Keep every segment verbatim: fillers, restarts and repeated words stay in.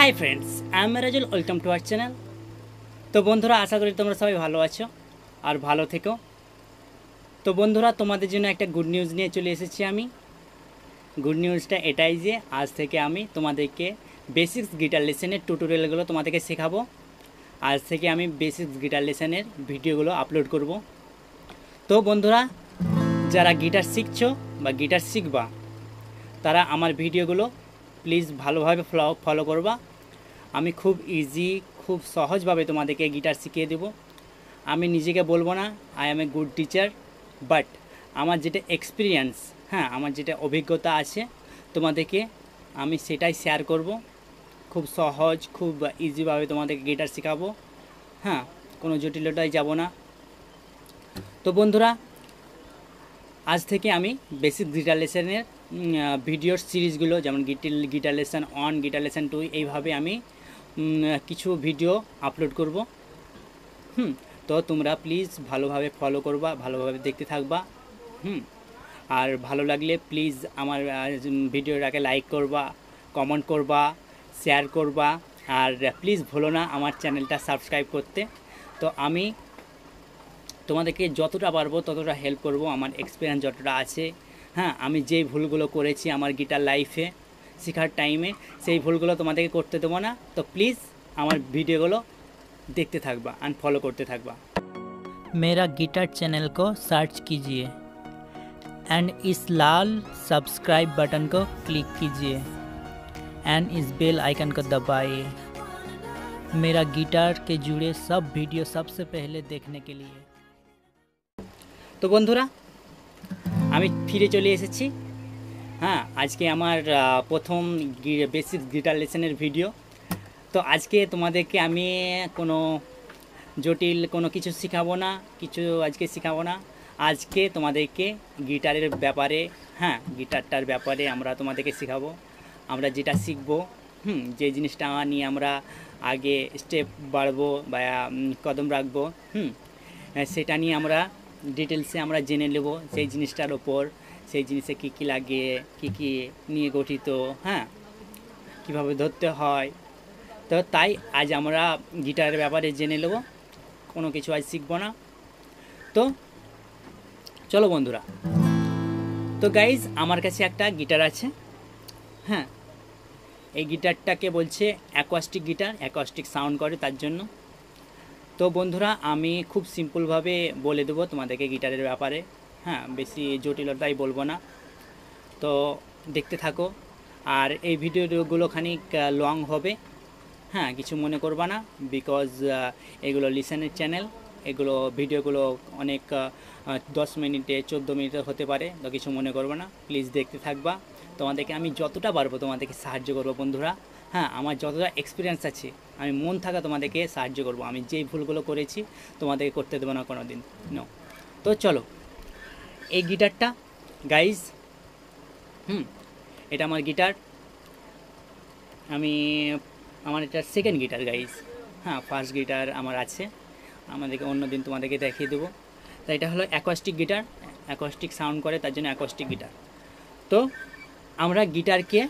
High friends I am Rajul welcome to our channel. तो बंधुरा आशा करी तुम्हारा सबाई भालो आछो और भालो থেকো। तो बंधुरा तुम्हाদের জন্য একটা গুড নিউজ নিয়ে চলে এসেছি আমি। গুড নিউজটা এটাই যে আজ থেকে আমি তোমাদেরকে বেসিক্স গিটার লেসনের টিউটোরিয়ালগুলো তোমাদেরকে শেখাবো। আজ থেকে আমি বেসিক্স গিটার লেসনের ভিডিওগুলো আপলোড করব। তো বন্ধুরা যারা গিটার শিখছো বা গিটার শিখবা তারা আমার ভিডিওগুলো প্লিজ ভালোভাবে ফলো করবা। আমি খুব ইজি খুব সহজভাবে তোমাদেরকে গিটার শিখিয়ে দেব। আমি নিজেকে বলবো না I am a good teacher, but আমার যেটা এক্সপিরিয়েন্স, হ্যাঁ আমার যেটা অভিজ্ঞতা আছে তোমাদেরকে আমি সেটাই শেয়ার করব। খুব সহজ খুব ইজিভাবে তোমাদেরকে গিটার শেখাবো, হ্যাঁ কোনো জটিলতায় যাব না। তো বন্ধুরা আজ থেকে আমি বেসিক গিটার লেসনের ভিডিওর সিরিজগুলো যেমন guitar guitar lesson one guitar lesson two এইভাবে আমি কিছু ভিডিও আপলোড করব। হুম তো তোমরা প্লিজ ভালোভাবে ফলো করবা, ভালোভাবে দেখতে থাকবা। হুম আর ভালো লাগলে প্লিজ আমার ভিডিওটাকে লাইক করবা, কমেন্ট করবা, শেয়ার করবা আর প্লিজ ভুলো না আমার চ্যানেলটা সাবস্ক্রাইব করতে। তো আমি তোমাদেরকে যতটা পারবো ততটা হেল্প করব, আমার এক্সপিরিয়েন্স যতটা আছে। হ্যাঁ আমি যেই ভুলগুলো করেছি আমার গিটার লাইফে শেখার টাইমে সেই ভুলগুলো তোমাদেরকে করতে দেবো না। তো প্লিজ আমার ভিডিওগুলো देखते থাকবা एंड फॉलो करते থাকবা। मेरा गिटार चैनल को सर्च कीजिए एंड इस लाल सब्सक्राइब बटन को क्लिक कीजिए एंड इस बेल आइकन को दबाइए मेरा गिटार के जुड़े सब वीडियो सबसे पहले देखने के लिए। तो बंधुरा আমি ফিরে চলে এসেছি। হ্যাঁ আজকে আমার প্রথম বেসিক গিটার লেসনের ভিডিও। তো আজকে তোমাদেরকে আমি কোনো জটিল কোনো কিছু শেখাবো না, কিছু আজকে শেখাবো না। আজকে তোমাদেরকে গিটারের ব্যাপারে, হ্যাঁ গিটারটার ব্যাপারে আমরা তোমাদেরকে শেখাবো। আমরা যেটা শিখবো, হুম যে জিনিসটা নিয়ে আমরা আগে স্টেপ বাড়বো বা কদম রাখবো, হুম সেটা নিয়ে আমরা ডিটেলসে আমরা জেনে নেব। সেই জিনিসটার ওপর সেই জিনিসে কী কী লাগে, কী কী নিয়ে গঠিত, হ্যাঁ কীভাবে ধরতে হয়। তো তাই আজ আমরা গিটারের ব্যাপারে জেনে নেব, কোনো কিছু আজ শিখবো না। তো চলো বন্ধুরা। তো গাইজ আমার কাছে একটা গিটার আছে, হ্যাঁ এই গিটারটাকে বলছে অ্যাকোয়াস্টিক গিটার, অ্যাকোয়াস্টিক সাউন্ড করে তার জন্য। তো বন্ধুরা আমি খুব সিম্পলভাবে বলে দেবো তোমাদেরকে গিটারের ব্যাপারে, হ্যাঁ বেশি জটিলতাই বলবো না। তো দেখতে থাকো আর এই ভিডিওগুলো খানিক লং হবে, হ্যাঁ কিছু মনে করবা না, বিকজ এগুলো লিসেনের চ্যানেল, এগুলো ভিডিওগুলো অনেক দশ মিনিটে চোদ্দো মিনিটে হতে পারে। তো কিছু মনে করবা না, প্লিজ দেখতে থাকবা। তোমাদেরকে আমি যতটা পারবো তোমাদেরকে সাহায্য করবো বন্ধুরা। হ্যাঁ আমার যতটা এক্সপিরিয়েন্স আছে আমি মন থাকা তোমাদেরকে সাহায্য করব। আমি যেই ভুলগুলো করেছি তোমাদেরকে করতে দেবো না কোনো দিন, নো। তো চলো এই গিটারটা গাইজ, হুম এটা আমার গিটার, আমি আমার এটা সেকেন্ড গিটার গাইজ। হ্যাঁ ফার্স্ট গিটার আমার আছে, আমাদেরকে অন্য দিন তোমাদেরকে দেখিয়ে দেবো। তো এটা হলো অ্যাকোয়াস্টিক গিটার, অ্যাকোয়াস্টিক সাউন্ড করে তার জন্য অ্যাকোয়াস্টিক গিটার। তো আমরা গিটারকে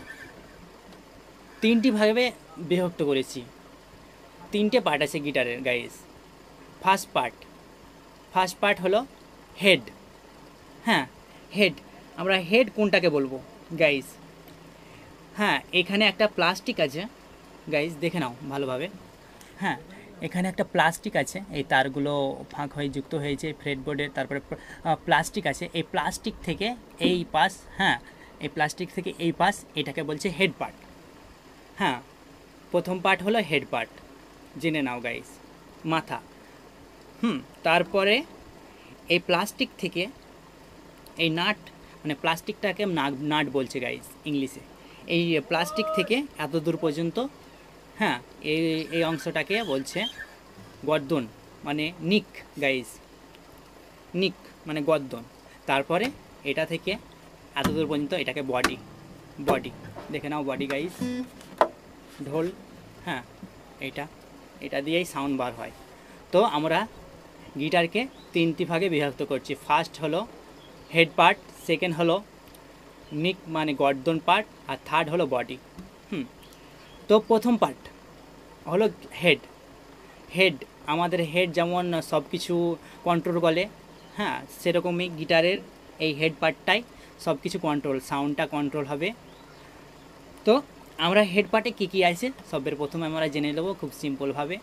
তিনটি ভাবে বিভক্ত করেছি, তিনটে পার্ট আছে গিটারের guys. First part first part হলো হেড, হ্যাঁ হেড। আমরা হেড কোনটাকে বলবো গাইজ? হ্যাঁ এখানে একটা প্লাস্টিক আছে গাইজ, দেখে নাও ভালোভাবে। হ্যাঁ এখানে একটা প্লাস্টিক আছে, এই তারগুলো ফাঁক হয়ে যুক্ত হয়েছে ফ্রেডবোর্ডের, তারপরে প্লাস্টিক আছে। এই প্লাস্টিক থেকে এই পাশ, হ্যাঁ এই প্লাস্টিক থেকে এই পাশ, এটাকে বলছে হেড পার্ট। হ্যাঁ প্রথম পার্ট হলো হেড পার্ট, জেনে নাও গাইজ, মাথা। হুম তারপরে এই প্লাস্টিক থেকে এই নাট, মানে প্লাস্টিকটাকে নাট বলছে গাইজ ইংলিশে। এই প্লাস্টিক থেকে এত দূর পর্যন্ত, হ্যাঁ এই এই অংশটাকে বলছে গর্দন, মানে নিক গাইজ, নিক মানে গর্দন। তারপরে এটা থেকে এত দূর পর্যন্ত এটাকে বডি, বডি দেখে নাও বডি গাইজ, ঢোল। হ্যাঁ এটা এটা দিয়েই সাউন্ড বার হয়। তো আমরা গিটারকে তিনটি ভাগে বিভক্ত করছি। ফার্স্ট হলো হেড পার্ট, সেকেন্ড হলো নিক মানে গর্দন পার্ট, আর থার্ড হলো বডি। হুম তো প্রথম পার্ট হলো হেড। হেড আমাদের হেড যেমন সব কিছু কন্ট্রোল করে, হ্যাঁ, সেরকমই গিটারের এই হেড পার্টটাই সব কিছু কন্ট্রোল, সাউন্ডটা কন্ট্রোল হবে। তো আমরা হেড পার্টে কী কী আছে সবের প্রথমে আমরা জেনে নেবো খুব সিম্পলভাবে।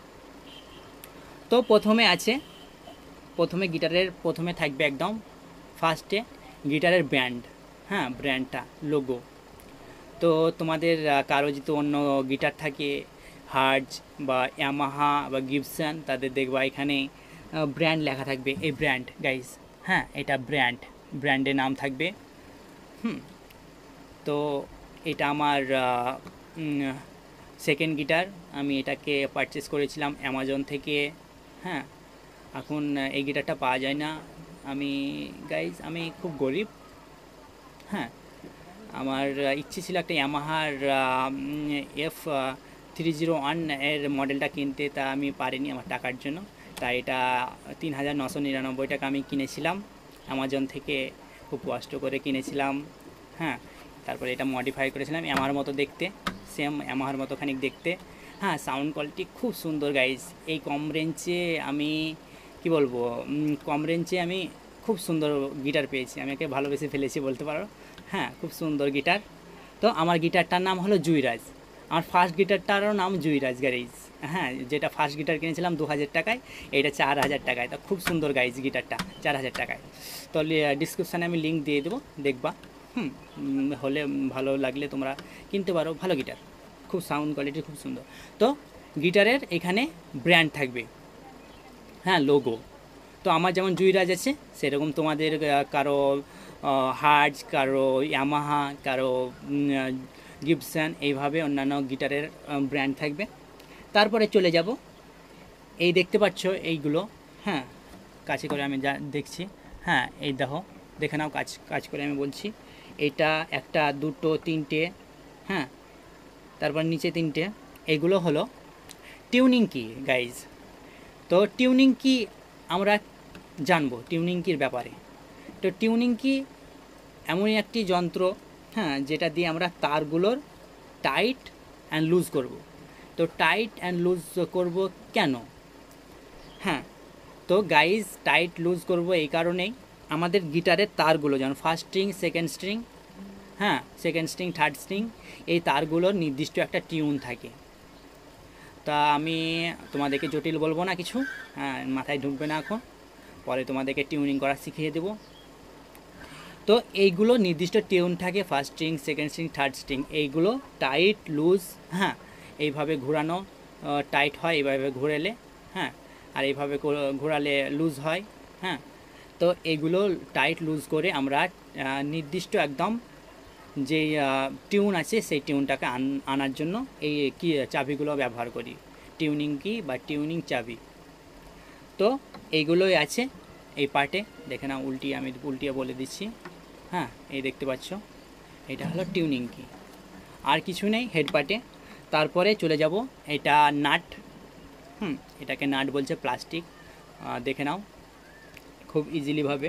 তো প্রথমে আছে, প্রথমে গিটারের প্রথমে থাকবে একদম ফার্স্টে গিটারের ব্র্যান্ড, হ্যাঁ, ব্র্যান্ডটা, লোগো। তো তোমাদের কারো যদি অন্য গিটার থাকে, হার্জ বা ইয়ামাহা বা গিবসন, তাদের দেখবা এখানে ব্র্যান্ড লেখা থাকবে, এই ব্র্যান্ড গাইজ, হ্যাঁ, এটা ব্র্যান্ড, ব্র্যান্ডের নাম থাকবে। হুম তো এটা আমার সেকেন্ড গিটার, আমি এটাকে পারচেস করেছিলাম অ্যামাজন থেকে। হ্যাঁ, এখন এই গিটারটা পাওয়া যায় না। আমি গাইজ আমি খুব গরিব। হ্যাঁ, আমার ইচ্ছে ছিল একটা ইয়ামাহার এফ থ্রি জিরো ওয়ান এর মডেলটা কিনতে, তা আমি পারিনি আমার টাকার জন্য। তাই এটা তিন হাজার নশো নিরানব্বই টাকা আমি কিনেছিলাম অ্যামাজন থেকে, খুব কষ্ট করে কিনেছিলাম। হ্যাঁ, তারপরে এটা মডিফাই করেছিলাম ইয়ামাহার মতো দেখতে, সেম ইয়ামাহার মতো খানিক দেখতে। হ্যাঁ, সাউন্ড কোয়ালিটি খুব সুন্দর গাইজ। এই কম রেঞ্জে আমি কি বলবো, কম রেঞ্জে আমি খুব সুন্দর গিটার পেয়েছি, আমি একে ভালোবেসে ফেলেছি বলতে পারো। হ্যাঁ, খুব সুন্দর গিটার। তো আমার গিটারটার নাম হলো জুইরাজ। আমার ফার্স্ট গিটারটারও নাম জুইরাজ গাইজ। হ্যাঁ, যেটা ফার্স্ট গিটার কিনেছিলাম দু হাজার টাকায়, এটা চার হাজার টাকায়। তো খুব সুন্দর গাইজ গিটারটা, চার হাজার টাকায়। তো ডিসক্রিপশানে আমি লিঙ্ক দিয়ে দেবো, দেখবা। হুম হলে ভালো লাগলে তোমরা কিনতে পারো, ভালো গিটার, খুব সাউন্ড কোয়ালিটি খুব সুন্দর। তো গিটারের এখানে ব্র্যান্ড থাকবে, হ্যাঁ, লোগো। তো আমার যেমন জুইরাজ আছে, সেরকম তোমাদের কারো হার্জ, কারো ইয়ামাহা, কারো গিবসন, এইভাবে অন্যান্য গিটারের ব্র্যান্ড থাকবে। তারপরে চলে যাব, এই দেখতে পাচ্ছ এইগুলো, হ্যাঁ, কাছে করে আমি যা দেখছি, হ্যাঁ, এই দেখো, দেখে নাও, কাজ কাজ করে আমি বলছি। এটা একটা, দুটো, তিনটে, হ্যাঁ, তারপর নিচে তিনটে, এইগুলো হলো টিউনিং কি গাইজ। তো টিউনিং কি আমরা জানবো, টিউনিং কির ব্যাপারে। তো টিউনিং কি এমনই একটি যন্ত্র, হ্যাঁ, যেটা দিয়ে আমরা তারগুলোর টাইট অ্যান্ড লুজ করব। তো টাইট অ্যান্ড লুজ করব কেন? হ্যাঁ, তো গাইজ টাইট লুজ করব এই কারণেই, আমাদের গিটারের তারগুলো যেমন ফার্স্ট স্ট্রিং, সেকেন্ড স্ট্রিং, হ্যাঁ, সেকেন্ড স্ট্রিং, থার্ড স্ট্রিং, এই তারগুলোর নির্দিষ্ট একটা টিউন থাকে। তা আমি তোমাদেরকে জটিল বলবো না কিছু, হ্যাঁ, মাথায় ঢুকবে না এখন, পরে তোমাদেরকে টিউনিং করা শিখিয়ে দেবো। তো এইগুলো নির্দিষ্ট টিউন থাকে, first string, second string, third string, এইগুলো টাইট লুজ, হ্যাঁ, এইভাবে ঘোরানো টাইট হয়, এইভাবে ঘোরালে, হ্যাঁ, আর এইভাবে ঘোরালে লুজ হয়। হ্যাঁ, তো এইগুলো টাইট লুজ করে আমরা নির্দিষ্ট একদম যে টিউন আছে সেই টিউনটাকে আনার জন্য এই কি চাবিগুলো ব্যবহার করি, টিউনিং কি বা টিউনিং চাবি। তো এইগুলোই আছে এই পার্টে, দেখে না, উল্টিয়ে আমি উল্টিয়ে বলে দিচ্ছি। হ্যাঁ, এই দেখতে পাচ্ছ, এটা হলো টিউনিং কি, আর কিছু নেই হেড পার্টে। তারপরে চলে যাব, এটা নাট, হুম এটাকে নাট বলছে, প্লাস্টিক, দেখে নাও খুব ইজিলিভাবে,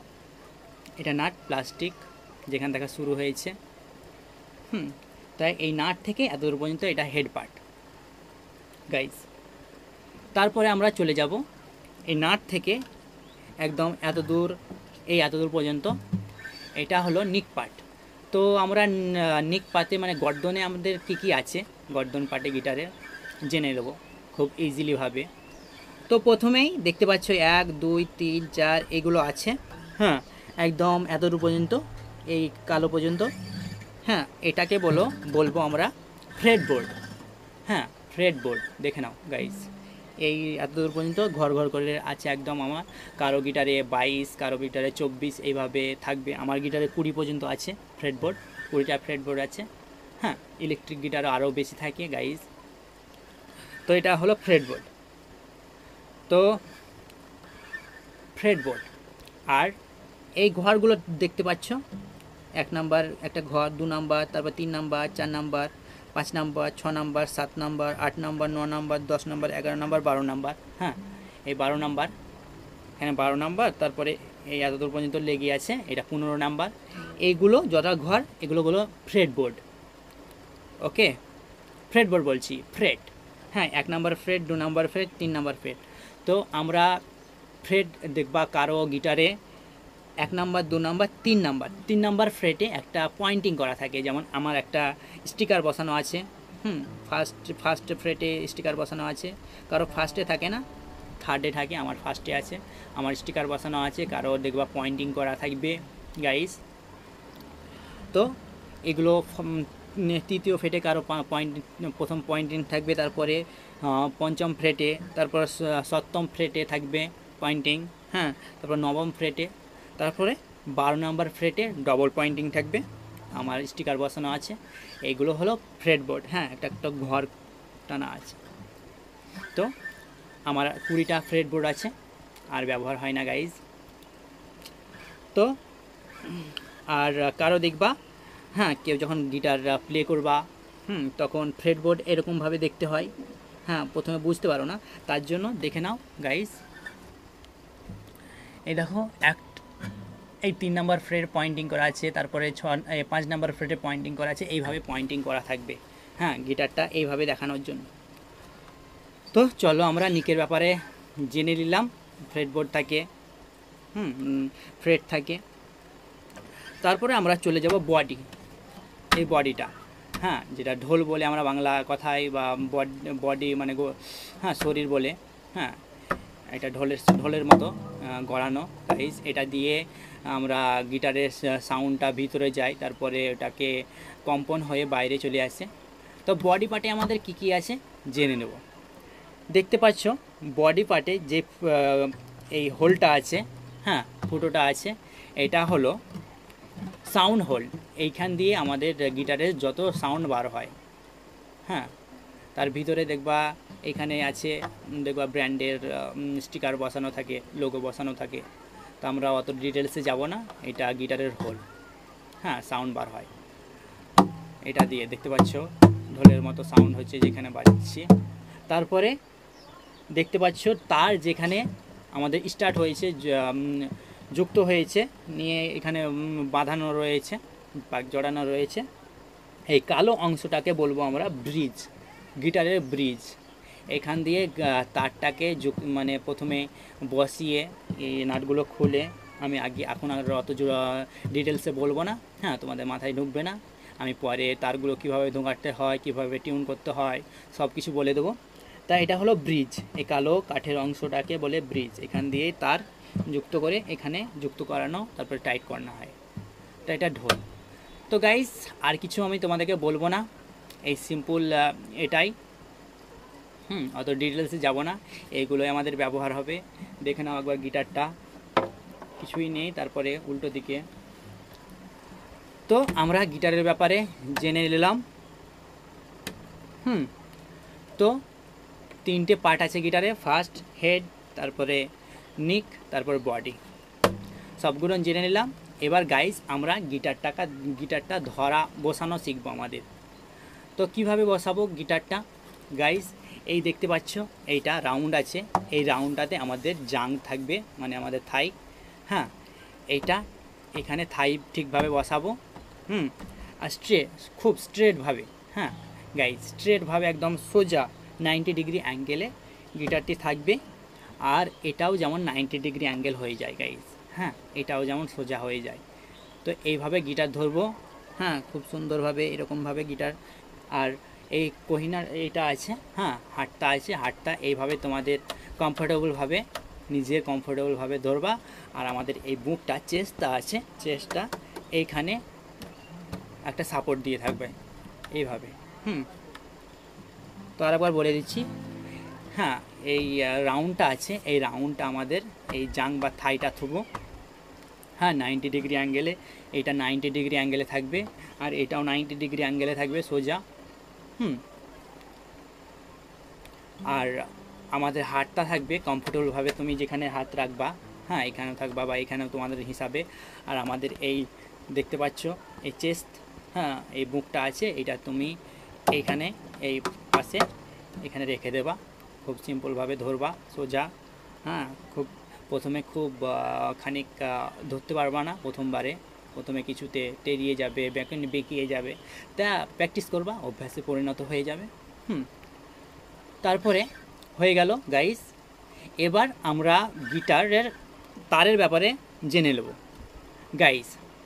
এটা নাট, প্লাস্টিক, যেখান থেকে শুরু হয়েছে। হুম তাই এই নাট থেকে এত দূর পর্যন্ত এটা হেড পার্ট গাইজ। তারপরে আমরা চলে যাব এই নাট থেকে একদম এত দূর, এই এত দূর পর্যন্ত, এটা হলো নিক পার্ট। তো আমরা নিক পার্টে মানে গর্দনে আমাদের কি কি আছে, গর্দন পার্টে গিটারে জেনে নেব খুব ইজিলিভাবে। তো প্রথমেই দেখতে পাচ্ছ এক, দুই, তিন, চার, এগুলো আছে, হ্যাঁ, একদম এত দূর পর্যন্ত, এই কালো পর্যন্ত। হ্যাঁ, এটাকে বলো বলবো আমরা ফ্রেড বোর্ড। হ্যাঁ, ফ্রেড বোর্ড, দেখে নাও গাইজ, এই এত দূর পর্যন্ত ঘর ঘর করে আছে একদম। আমার কারো গিটারে বাইশ, কারো গিটারে চব্বিশ, এইভাবে থাকবে। আমার গিটারে কুড়ি পর্যন্ত আছে ফ্রেড বোর্ড, কুড়িটা ফ্রেড বোর্ড আছে। হ্যাঁ, ইলেকট্রিক গিটারও আরও বেশি থাকে গাইজ। তো এটা হলো ফ্রেড বোর্ড। তো ফ্রেড বোর্ড, আর এই ঘরগুলো দেখতে পাচ্ছ, এক নাম্বার একটা ঘর, দু নাম্বার, তারপর তিন নাম্বার, চার নাম্বার, পাঁচ নাম্বার, ছ নাম্বার, সাত নাম্বার, আট নাম্বার, ন নাম্বার, দশ নাম্বার, এগারো নাম্বার, বারো নাম্বার। হ্যাঁ, এই বারো নাম্বার, এখানে বারো নাম্বার, তারপরে এই এত দূর পর্যন্ত লেগে আছে, এটা পনেরো নাম্বার। এইগুলো যটা ঘর, এগুলো হলো ফ্রেড বোর্ড। ওকে, ফ্রেটবোর্ড বলছি, ফ্রেট। হ্যাঁ, এক নাম্বার ফ্রেট, দু নাম্বার ফ্রেট, তিন নাম্বার ফ্রেট। তো আমরা ফ্রেট দেখবা কারো গিটারে এক নাম্বার, দু নাম্বার, তিন নাম্বার তিন নাম্বার ফ্রেটে একটা পয়েন্টিং করা থাকে। যেমন আমার একটা স্টিকার বসানো আছে, হুম, ফার্স্ট ফার্স্ট ফ্রেটে স্টিকার বসানো আছে। কারো ফার্স্টে থাকে না, থার্ডে থাকে, আমার ফার্স্টে আছে, আমার স্টিকার বসানো আছে। কারো দেখবা পয়েন্টিং করা থাকবে গাইস। তো এগুলো তৃতীয় ফ্রেটে কারো পয়েন্ট, প্রথম পয়েন্টিং থাকবে, তারপরে পঞ্চম ফ্রেটে, তারপর সপ্তম ফ্রেটে থাকবে পয়েন্টিং, হ্যাঁ, তারপর নবম ফ্রেটে, তারপরে বারো নম্বর ফ্রেটে ডবল পয়েন্টিং থাকবে, আমার স্টিকার বসানো আছে। এইগুলো হলো ফ্রেটবোর্ড। হ্যাঁ, একটা একটা ঘর টানা আছে। তো আমার কুড়িটা ফ্রেটবোর্ড আছে, আর ব্যবহার হয় না গাইজ। তো আর কারো দেখবা, হ্যাঁ, কেউ যখন গিটার প্লে করবা, হুম, তখন ফ্রেটবোর্ড এরকমভাবে দেখতে হয়। হ্যাঁ, প্রথমে বুঝতে পারো না, তার জন্য দেখে নাও গাইজ। এই দেখো, এক এই তিন নাম্বার ফ্রেট পয়েন্টিং করা আছে, তারপরে ছ পাঁচ নাম্বার ফ্রেটে পয়েন্টিং করা আছে, এইভাবে পয়েন্টিং করা থাকবে। হ্যাঁ, গিটারটা এইভাবে দেখানোর জন্য। তো চলো আমরা নিকের ব্যাপারে জেনে নিলাম। ফ্রেটবোর্ড থাকে, হুম, ফ্রেট থাকে। তারপরে আমরা চলে যাব বডি, এই বডিটা, হ্যাঁ, যেটা ঢোল বলে আমরা বাংলা কথায়, বা বডি মানে হ্যাঁ শরীর বলে। হ্যাঁ, এটা ঢোলের ঢোলের মতো গড়ানো গাইস। এটা দিয়ে আমরা গিটারের সাউন্ডটা ভিতরে যায়, তারপরে ওটাকে কম্পন হয়ে বাইরে চলে আসে। তো বডি পার্টে আমাদের কি কি আছে জেনে নেব। দেখতে পাচ্ছ বডি পার্টে যে এই হোলটা আছে, হ্যাঁ, ফুটোটা আছে, এটা হলো সাউন্ড হোল। এইখান দিয়ে আমাদের গিটারের যত সাউন্ড বার হয়, হ্যাঁ, তার ভিতরে দেখবা এখানে আছে, দেখবা ব্র্যান্ডের স্টিকার বসানো থাকে, লোগো বসানো থাকে। তো আমরা অত ডিটেলসে যাব না, এটা গিটারের হোল। হ্যাঁ, সাউন্ড বার হয় এটা দিয়ে, দেখতে পাচ্ছ ঢোলের মতো সাউন্ড হচ্ছে যেখানে বাজছি। তারপরে দেখতে পাচ্ছ তার যেখানে আমাদের স্টার্ট হয়েছে, যুক্ত হয়েছে, নিয়ে এখানে বাঁধানো রয়েছে, পাক জড়ানো রয়েছে। এই কালো অংশটাকে বলবো আমরা ব্রিজ, গিটারের ব্রিজ। এখান দিয়ে তারটাকে মানে প্রথমে বসিয়ে এই নাটগুলো খুলে, আমি আগে এখন আর অত ডিটেলসে বলবো না, হ্যাঁ, তোমাদের মাথায় ঢুকবে না। আমি পরে তারগুলো কীভাবে ঢোকাতে হয়, কীভাবে টিউন করতে হয়, সব কিছু বলে দেবো। তা এটা হলো ব্রিজ, এই কালো কাঠের অংশটাকে বলে ব্রিজ। এখান দিয়ে তার যুক্ত করে এখানে যুক্ত করানো, তারপরে টাইট করানো হয়। তো এটা ঢোল। তো গাইস আর কিছু আমি তোমাদেরকে বলবো না, এই সিম্পল এটাই, হুম, অত ডিটেলসে যাব না। এইগুলোই আমাদের ব্যবহার হবে। দেখে নাও একবার গিটারটা, কিছুই নেই। তারপরে উল্টো দিকে, তো আমরা গিটারের ব্যাপারে জেনে নিলাম। হুম, তো তিনটে পার্ট আছে গিটারে, ফার্স্ট হেড, তারপরে নিক, তারপর বডি, সবগুলো জেনে নিলাম। এবার গাইস আমরা গিটারটাকা গিটারটা ধরা বসানো শিখবো আমাদের। তো কিভাবে বসাবো গিটারটা গাইস, এই দেখতে পাচ্ছ এইটা রাউন্ড আছে, এই রাউন্ডটাতে আমাদের জাং থাকবে, মানে আমাদের থাই। হ্যাঁ, এইটা এখানে থাই ঠিকভাবে বসাবো, হুম, আর স্ট্রেট, খুব স্ট্রেটভাবে, হ্যাঁ গাইস, স্ট্রেটভাবে একদম সোজা নাইনটি ডিগ্রি অ্যাঙ্গেলে গিটারটি থাকবে। আর এটাও যেমন নাইনটি ডিগ্রি অ্যাঙ্গেল হয়ে যায় গাইস, হ্যাঁ, এটাও যেমন সোজা হয়ে যায়। তো এইভাবে গিটার ধরবো, হ্যাঁ, খুব সুন্দরভাবে এরকমভাবে গিটার। আর এই কোহিনার এইটা আছে, হ্যাঁ, হাতটা আছে, হাতটা এইভাবে তোমাদের কমফোর্টেবলভাবে, নিজের কমফোর্টেবলভাবে ধরবা। আর আমাদের এই বুকটা, চেস্টটা আছে, চেস্টটা এইখানে একটা সাপোর্ট দিয়ে থাকবে এইভাবে, হুম। তো আরেকবার বলে দিচ্ছি, হ্যাঁ, এই রাউন্ডটা আছে, এই রাউন্ডটা আমাদের এই জাং বা থাইটা থুবো, হ্যাঁ, নাইনটি ডিগ্রি অ্যাঙ্গেলে। এইটা নাইনটি ডিগ্রি অ্যাঙ্গেলে থাকবে, আর এটাও নাইনটি ডিগ্রি অ্যাঙ্গেলে থাকবে সোজা, হুম। আর আমাদের হাতটা থাকবে কমফোর্টেবলভাবে, তুমি যেখানে হাত রাখবা, হ্যাঁ, এখানেও থাকবা বা এখানেও তোমাদের হিসাবে। আর আমাদের এই দেখতে পাচ্ছ এই চেস্ট, হ্যাঁ, এই বুকটা আছে, এটা তুমি এইখানে এই পাশে এখানে রেখে দেবা, খুব সিম্পলভাবে ধরবা সোজা, হ্যাঁ। খুব প্রথমে খুব খানিক ধরতে পারবা না প্রথমবারে, প্রথমে কিছুতে টেরিয়ে যাবে, বেঁকিয়ে যাবে। তা প্র্যাকটিস করবা, অভ্যাসে পরিণত হয়ে যাবে। হুম তারপরে হয়ে গেল গাইস। এবার আমরা গিটারের তারের ব্যাপারে জেনে নেব গাইস।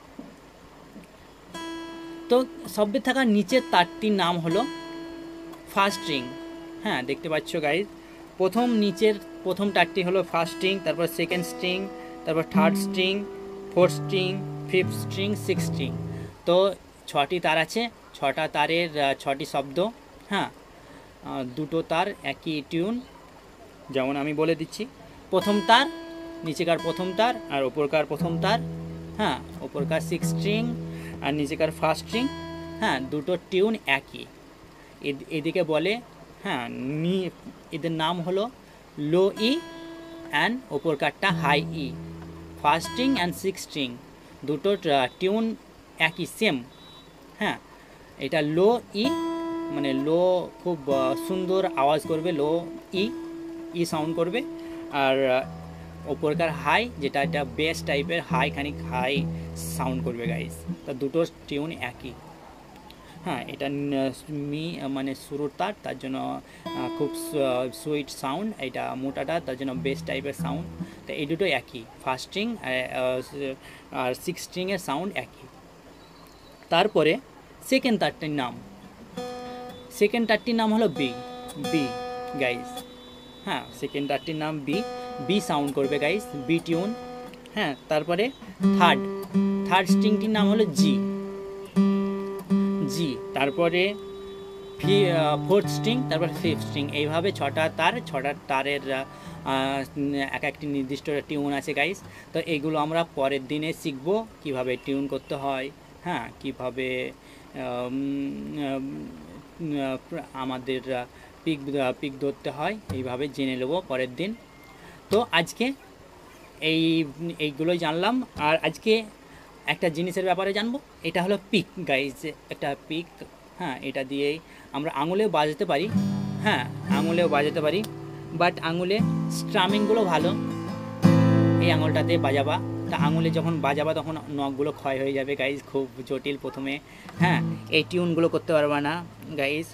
তো শব্দে থাকা নিচের তারটির নাম হলো ফার্স্ট স্ট্রিং। হ্যাঁ দেখতে পাচ্ছ গাইস, প্রথম নিচের প্রথম তারটি হলো ফার্স্ট স্ট্রিং, তারপর সেকেন্ড স্ট্রিং, তারপর third string, fourth string, fifth string, six string. তো ছটি তার আছে, ছটা তারের ছটি শব্দ। হ্যাঁ দুটো তার একই টিউন, যেমন আমি বলে দিচ্ছি, প্রথম তার নিচেকার প্রথম তার আর ওপরকার প্রথম তার। হ্যাঁ ওপরকার সিক্স স্ট্রিং আর নিচেকার ফার্স্ট স্ট্রিং। হ্যাঁ দুটো টিউন একই, এদিকে বলে হ্যাঁ নি এদের নাম হলো লো ই অ্যান্ড ওপরকারটা high E. First string and six string দুটো টিউন একই সেম। হ্যাঁ এটা লো ই মানে লো, খুব সুন্দর আওয়াজ করবে, লো ই ই সাউন্ড করবে। আর ওপরকার হাই যেটা এটা বেস টাইপের হাই, খানিক হাই সাউন্ড করবে গাইস। তো দুটো টিউন একই। হ্যাঁ এটা মি মানে শুরুর তার, তার জন্য খুব সুইট সাউন্ড, এটা মোটাটা তার জন্য বেস টাইপের সাউন্ড। তো এই দুটো একই, ফার্স্ট স্ট্রিং আর সিক্স স্ট্রিংয়ের সাউন্ড একই। তারপরে সেকেন্ড তারটির নাম, সেকেন্ড তারটির নাম হলো বি বি গাইস। হ্যাঁ সেকেন্ড তারটির নাম বি, বি সাউন্ড করবে গাইস, বি টিউন। হ্যাঁ তারপরে থার্ড থার্ড স্ট্রিংটির নাম হলো জি জি। তারপরে ফোর্থ স্ট্রিং, তারপর ফিফথ স্ট্রিং। এইভাবে ছটা তার, ছটা তারের এক একটি নির্দিষ্ট টিউন আছে গাইস। তো এগুলো আমরা পরের দিনে শিখবো কিভাবে টিউন করতে হয়। হ্যাঁ কীভাবে আমাদের পিক পিক ধরতে হয়, এইভাবে জেনে নেবো পরের দিন। তো আজকে এই এইগুলোই জানলাম। আর আজকে একটা জিনিসের ব্যাপারে জানবো, এটা হলো পিক গাইজ, একটা পিক। হ্যাঁ এটা দিয়েই আমরা আঙুলেও বাজাতে পারি। হ্যাঁ আঙুলেও বাজাতে পারি, বাট আঙুলে স্ট্রামিংগুলো ভালো, এই আঙুলটাতে বাজাবা। তা আঙুলে যখন বাজাবা তখন নখগুলো ক্ষয় হয়ে যাবে গাইজ, খুব জটিল প্রথমে। হ্যাঁ এই টিউনগুলো করতে পারবা না গাইজ।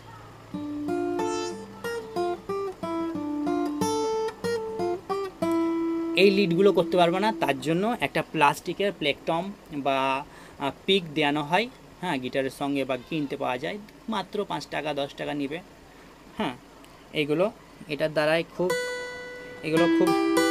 এই লিডগুলো করতে পারবে না, তার জন্য একটা প্লাস্টিকের প্লেকটম বা পিক দেওয়ানো হয়। হ্যাঁ গিটারের সঙ্গে বা কিনতে পাওয়া যায়, মাত্র পাঁচ টাকা দশ টাকা নিবে। হ্যাঁ এইগুলো এটার দ্বারাই খুব এগুলো খুব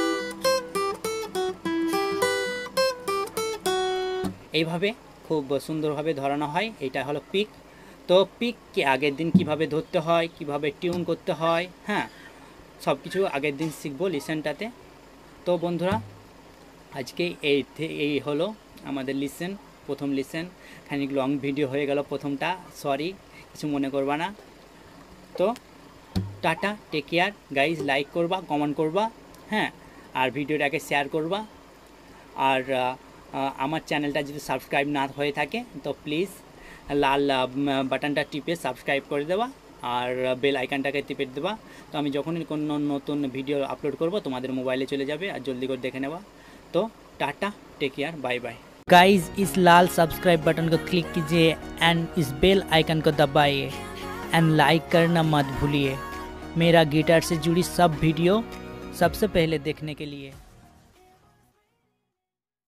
এইভাবে খুব সুন্দরভাবে ধরানো হয়। এটা হলো পিক। তো পিককে আগের দিন কিভাবে ধরতে হয়, কিভাবে টিউন করতে হয়, হ্যাঁ সব কিছু আগের দিন শিখবো লিসেনটাতে। তো বন্ধুরা আজকে এই এই হলো আমাদের লিসেন, প্রথম লিসেন। খানিক লং ভিডিও হয়ে গেল প্রথমটা, সরি, কিছু মনে করবা না। তো tata, take care guys. Like করবা, কমেন্ট করবা, হ্যাঁ আর ভিডিওটাকে শেয়ার করবা। আর আমার চ্যানেলটা যদি সাবস্ক্রাইব না হয়ে থাকে তো প্লিজ লাল বাটনটা টিপে সাবস্ক্রাইব করে দেওয়া আর বেল আইকনটাকে টিপে দেওয়া। তো আমি যখনই কোনো নতুন ভিডিও আপলোড করব তোমাদের মোবাইলে চলে যাবে আর জলদি করে দেখে নেওয়া। तो tata, take care, bye bye. Guys इस लाल सब्सक्राइब बटन को क्लिक कीजिए एंड इस बेल आइकन को दबाइए एंड लाइक करना मत भूलिए मेरा गिटार से जुड़ी सब वीडियो सबसे पहले देखने के लिए।